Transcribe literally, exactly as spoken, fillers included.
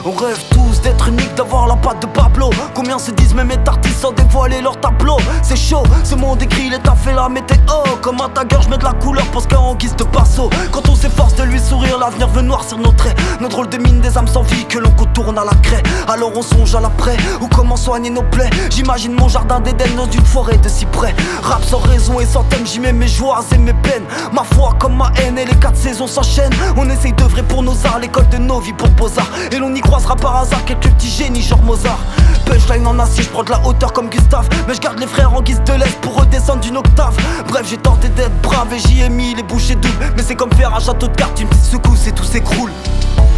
On rêve tous d'être unique, d'avoir la patte de Pablo. Combien se disent même être artistes sans dévoiler leur tableau. C'est chaud, ce monde est gris, l'état fait la météo. Comme un tagger, je mets de la couleur pour ce en guise de pinceau. Quand on s'efforce de lui sourire, l'avenir veut noircir nos traits. Nos drôles de mine des âmes sans vie que l'on contourne à la craie. Alors on songe à l'après, ou comment soigner nos plaies. J'imagine mon jardin d'Éden dans une forêt de cyprès. Rap sans raison et sans thème, j'y mets mes joies et mes peines. Ma foi comme ma haine et les quatre saisons s'enchaînent. On essaye d'œuvrer pour nos arts, l'école de nos vies pour Beaux-Arts. Et l'on y croisera par hasard quelques petits génies genre Mozart. Punchline en acier, je prends de la hauteur comme Gustave. Mais je garde les frères en guise de l'Est pour redescendre d'une octave. Bref, j'ai tenté d'être brave et j'y ai mis les bouchées doubles. Mais c'est comme faire un château de cartes, une petite secousse et tout s'écroule.